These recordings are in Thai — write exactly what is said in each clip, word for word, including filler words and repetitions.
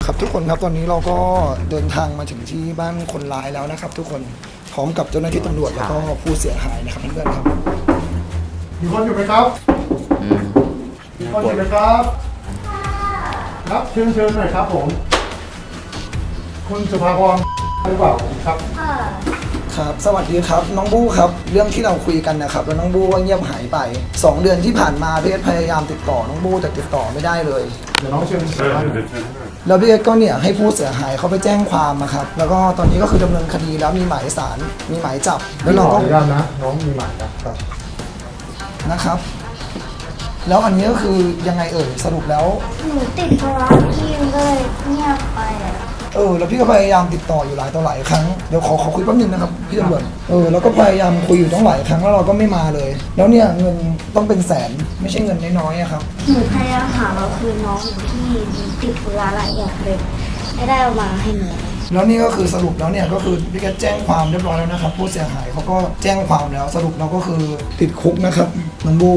ครับทุกคนครับตอนนี้เราก็เดินทางมาถึงที่บ้านคนร้ายแล้วนะครับทุกคนพร้อมกับเจ้าหน้าที่ตำรวจแล้วก็ผู้เสียหายนะครับเพื่อนๆครับมีคนอยู่ไหมครับมีคนอยู่ไหมครับครับเชิญเชิญหน่อยครับผมคุณสุภาพรหรือเปล่าครับครับสวัสดีครับน้องบู้ครับเรื่องที่เราคุยกันนะครับแล้วน้องบู้ก็เงียบหายไปสองเดือนที่ผ่านมาพี่เอสพยายามติดต่อน้องบู้แต่ติดต่อไม่ได้เลยเดี๋ยวน้องเชิญแล้วพี่เอสก็เนี่ยให้ผู้เสียหายเขาไปแจ้งความนะครับแล้วก็ตอนนี้ก็คือดำเนินคดีแล้วมีหมายศาลมีหมายจับแล้วเราก็ขออนุญาตนะน้องมีหมายจับครับนะครับแล้วอันนี้ก็คือยังไงเอ่ยสรุปแล้วหนูติดธุระพี่เลยเงียบไปเออแล้วพี่ก็พยายามติดต่ออยู่หลายต่อหลายครั้งเดี๋ยวขอขอคุยแป๊บนึงนะครับพี่ตำรวจเออแล้วก็พยายามคุยอยู่ตั้งหลายครั้งแล้วเราก็ไม่มาเลยแล้วเนี่ยเงินต้องเป็นแสนไม่ใช่เงินน้อยๆครับหนูพยายามหาเราคือน้องอยู่ที่ติดธุระหลายอย่างเลยไม่ได้เอามาให้หนูแล้วนี่ก็คือสรุปแล้วเนี่ยก็คือพี่แกแจ้งความเรียบร้อยแล้วนะครับผู้เสียหายเขาก็แจ้งความแล้วสรุปเราก็คือติดคุกนะครับน้องบู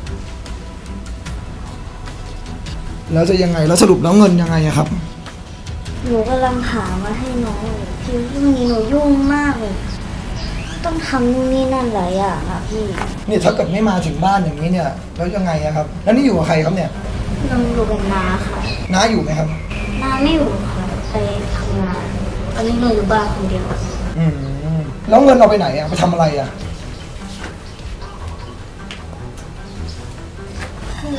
แล้วจะยังไงแล้วสรุปแล้วเงินยังไงครับหนูกำลังหามาให้น้องคือที่นี้หนูยุ่งมากเลยต้องทำนู่นนี่นั่นหลายอย่างค่ะพี่เนี่ยถ้าเกิดไม่มาถึงบ้านอย่างนี้เนี่ยแล้วยังไงครับแล้วนี่อยู่กับใครครับเนี่ยน้องอยู่กับน้าค่ะน้าอยู่ไหมครับน้าไม่อยู่ค่ะไปทำงานตอนนี้หนูอยู่บ้านคนเดียวอืมแล้วเงินเราไปไหนอะไปทำอะไรอะคือ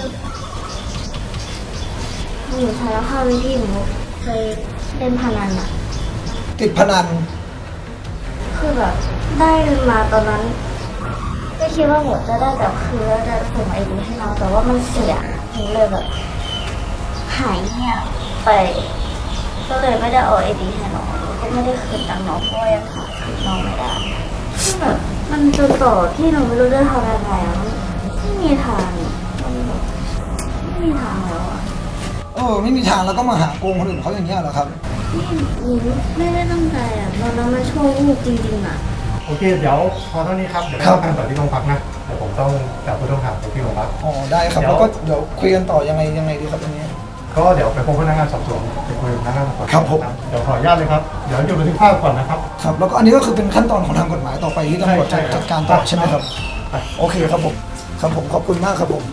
หนูสารภาพเลยที่หนูเคยเล่นพนันอะติดพนันคือแบบได้มาตอนนั้นก็คิดว่าหมดจะได้แต่คือแล้วจะส่งไอดีให้น้องแต่ว่ามันเสียหนูเลยแบบหายเงียบไปก็เลยไม่ได้เอาไอดีให้น้องก็ไม่ได้คืนตังค์น้องเพราะยังหาคืนน้องไม่ได้คือแบบมันจนต่อที่หนูไม่รู้จะทำยังไงอะไม่มีทางมันแบบไม่มีทางแล้วอะเออไม่มีทางแล้วก็มาหาโกงคนอื่นเขาอย่างเงี้ยเหรอครับหนูไม่ได้ตั้งใจอ่ะตอนนั้นมันช่วงลูกจริงๆอ่ะโอเคเดี๋ยวพอเท่านี้ครับเดี๋ยวไปทำการต่อที่โรงพักนะเดี๋ยวผมต้องจับผู้ต้องหาไปที่โรงพักอ๋อได้ครับแล้วก็เดี๋ยวคุยกันต่อยังไงยังไงดีครับตรงนี้ก็เดี๋ยวไปพบพนักงานสอบสวนไปคุยกับพนักงานสอบสวนครับผมเดี๋ยวขออนุญาตเลยครับเดี๋ยวอยู่บันทึกภาพก่อนนะครับครับแล้วก็อันนี้ก็คือเป็นขั้นตอนของทางกฎหมายต่อไปที่ตำรวจจะจัดการต่อใช่ไหมครับโอเคครับผมครับผมขอบคุณมากครับผม